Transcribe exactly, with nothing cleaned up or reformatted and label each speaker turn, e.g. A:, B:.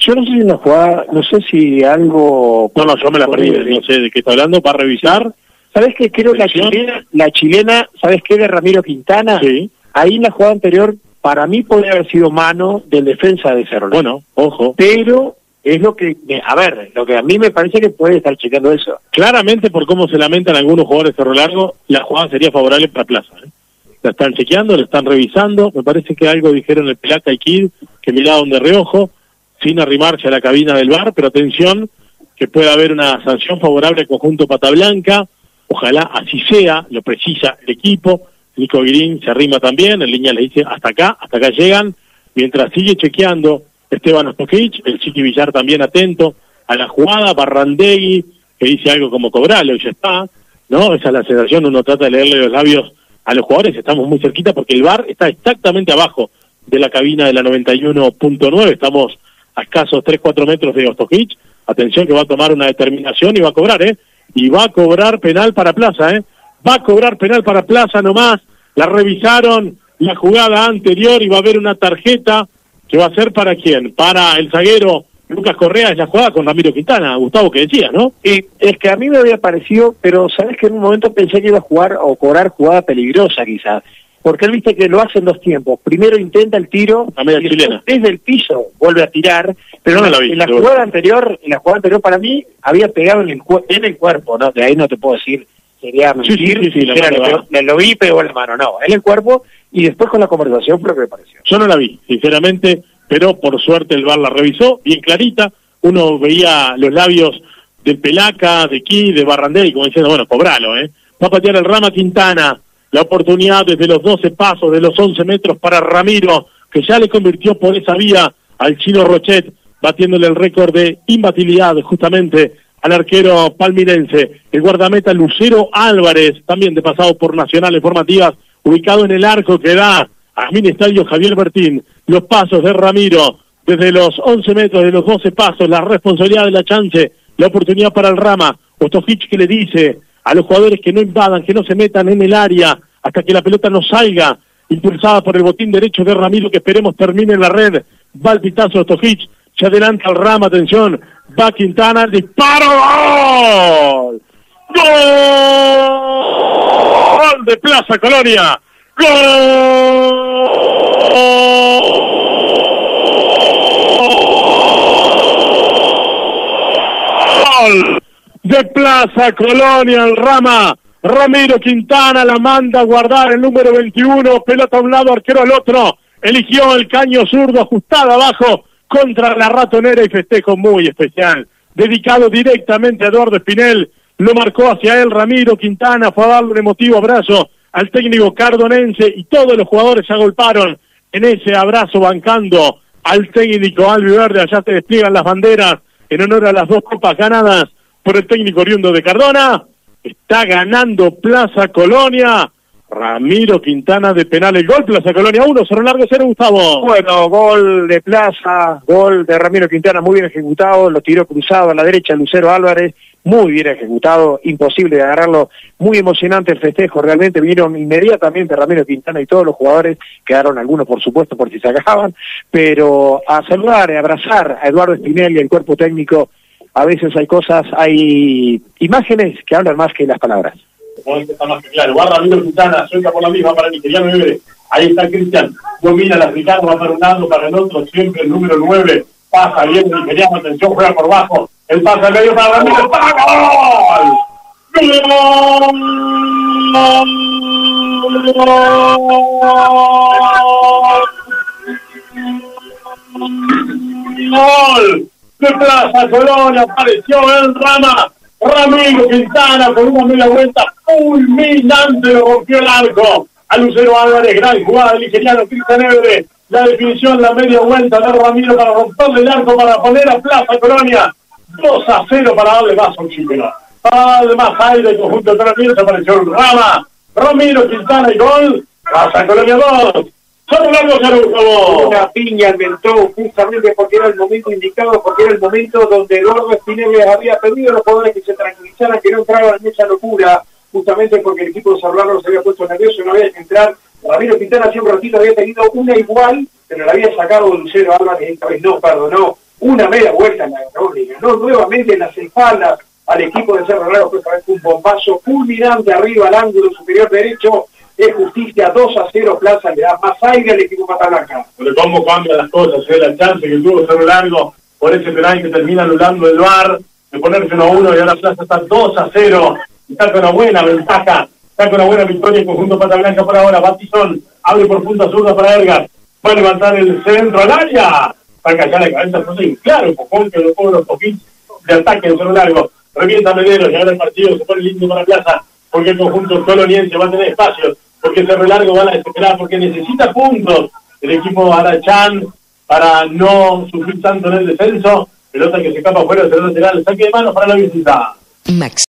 A: yo no sé si en la jugada, no sé si algo...
B: No, no, yo me la perdí, no sé de qué está hablando, para revisar.
A: ¿Sabés qué? Creo la chilena, la chilena, ¿sabés qué? De Ramiro Quintana.
B: Sí.
A: Ahí en la jugada anterior, para mí podría haber sido mano del defensa de Cerro.
B: Bueno, ojo.
A: Pero es lo que, a ver, lo que a mí me parece que puede estar chequeando eso.
B: Claramente, por cómo se lamentan algunos jugadores de Cerro Largo, la jugada sería favorable para Plaza, ¿eh? La están chequeando, la están revisando. Me parece que algo dijeron el Pelaca y Kid, que miraban de reojo, sin arrimarse a la cabina del V A R, pero atención, que pueda haber una sanción favorable al conjunto Pata Blanca. Ojalá así sea, lo precisa el equipo. Nico Guirín se arrima también, en línea le dice hasta acá, hasta acá llegan. Mientras sigue chequeando Esteban Ostojic, el Chiqui Villar también atento a la jugada, Barrandegui, que dice algo como cobralo y ya está, ¿no? Esa es la sensación, uno trata de leerle los labios a los jugadores, estamos muy cerquita porque el V A R está exactamente abajo de la cabina de la noventa y uno punto nueve, estamos a escasos tres cuatro metros de Ostojic. Atención que va a tomar una determinación y va a cobrar, ¿eh? Y va a cobrar penal para Plaza, ¿eh? Va a cobrar penal para Plaza nomás. La revisaron la jugada anterior y va a haber una tarjeta que va a ser para quién, para el zaguero Lucas Correa. Es la jugada con Ramiro Quintana, Gustavo, que decía, ¿no?
A: Y es que a mí me había parecido, pero sabes que en un momento pensé que iba a jugar o cobrar jugada peligrosa quizás, porque él viste que lo hace en dos tiempos. Primero intenta el tiro,
B: a media chilena,
A: desde el piso vuelve a tirar, pero
B: no
A: en,
B: la vi,
A: en la jugada anterior, en la jugada anterior para mí había pegado en el, en el cuerpo, ¿no? De ahí no te puedo decir, sería mentir,
B: sí, sí, sí, la
A: era, lo, le lo vi, pegó en la mano, no, en el cuerpo, y después con la conversación fue lo que me pareció.
B: Yo no la vi, sinceramente, pero por suerte el V A R la revisó, bien clarita, uno veía los labios del Pelaca, de Kid, de Barrandegui, como diciendo, bueno, cobralo, ¿eh? Va a patear el Rama Quintana, la oportunidad desde los doce pasos, de los once metros para Ramiro, que ya le convirtió por esa vía al chino Rochet, batiéndole el récord de imbatibilidad justamente al arquero palmirense. El guardameta Lucero Álvarez, también de pasado por Nacionales Formativas, ubicado en el arco que da al mini estadio Javier Bertín. Los pasos de Ramiro, desde los once metros, de los doce pasos, la responsabilidad de la chance, la oportunidad para el Rama. Ostojic que le dice a los jugadores que no invadan, que no se metan en el área hasta que la pelota no salga, impulsada por el botín derecho de Ramiro, que esperemos termine en la red. Va el pitazo de Ostojic, se adelanta el Rama, atención, va Quintana, el disparo, ¡gol! ¡Gol de Plaza Colonia! ¡Gol de Plaza Colonia! El Rama, Ramiro Quintana la manda a guardar, el número veintiuno, pelota a un lado, arquero al otro, eligió el caño zurdo, ajustado abajo contra la ratonera, y festejo muy especial, dedicado directamente a Eduardo Espinel. Lo marcó hacia él Ramiro Quintana, fue a darle un emotivo abrazo al técnico cardonense, y todos los jugadores se agolparon en ese abrazo bancando al técnico albiverde. Allá se despliegan las banderas en honor a las dos copas ganadas por el técnico oriundo de Cardona. Está ganando Plaza Colonia. Ramiro Quintana de penal, el gol, Plaza Colonia uno, Cerro Largo cero, Gustavo.
A: Bueno, gol de Plaza, gol de Ramiro Quintana, muy bien ejecutado, lo tiró cruzado a la derecha Lucero Álvarez, muy bien ejecutado, imposible de agarrarlo, muy emocionante el festejo, realmente vinieron inmediatamente Ramiro Quintana y todos los jugadores, quedaron algunos por supuesto por si se acababan, pero a saludar, a abrazar a Eduardo Espinel y el cuerpo técnico. A veces hay cosas, hay imágenes que hablan más que las palabras.
B: Está más que claro, va Ramiro Quintana, suelta por la misma para Nigeriano nueve, ahí está Cristian, domina la Ricardo, va para un lado, para el otro, siempre el número nueve, pasa bien Nigeriano, atención, juega por bajo, el pase al medio para Ramiro, ¡para gol! ¡Gol! De Plaza Colonia, apareció el Rama, Ramiro Quintana con una media vuelta fulminante, lo rompió el arco a Lucero Álvarez, gran jugada del nigeriano Cristian Ebre, la definición, la media vuelta de Ramiro para romperle el arco, para poner a Plaza Colonia dos a cero, para darle más oxígeno, para darle más aire al conjunto de Ramiro. Se apareció el Rama, Ramiro Quintana y gol, Plaza Colonia dos. Cerro Largo cero,
C: una piña inventó justamente porque era el momento indicado, porque era el momento donde Eduardo Espinel les había pedido a los jugadores que se tranquilizaran, que no entraran en esa locura, justamente porque el equipo de Cerro Largo se había puesto nervioso, no había que entrar. Ramiro Quintana hace un ratito había tenido una igual, pero la había sacado Lucero Álvarez, esta vez no perdonó, una media vuelta en la crónica, ¿no? Nuevamente en las espaldas al equipo de Cerro Largo, fue un bombazo fulminante arriba al ángulo superior derecho, es Justicia, dos a cero, Plaza le da más aire al equipo Pata Blanca.
B: Pero cómo cambian las cosas, ¿eh? La chance que tuvo Cerro Largo por ese penal que termina anulando el V A R, de ponerse uno a uno y ahora Plaza está dos a cero, está con una buena ventaja, está con una buena victoria en conjunto Pata Blanca por ahora. Batizón abre por punta zurda para Edgar, va a levantar el centro al área, para callar la cabeza, no sé, claro, Pocón que lo pone unos poquitos de ataque en Cerro Largo, revienta Medero y ahora el partido se pone lindo para Plaza, porque el conjunto coloniense va a tener espacio, porque Cerro Largo va a desesperar, porque necesita puntos el equipo Arachán para no sufrir tanto en el descenso. Pelota que se escapa afuera, se lateral, saque de manos para la visita.
D: Max.